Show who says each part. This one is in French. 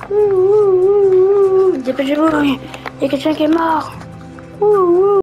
Speaker 1: Dépêchez-vous, il y a quelqu'un qui est mort.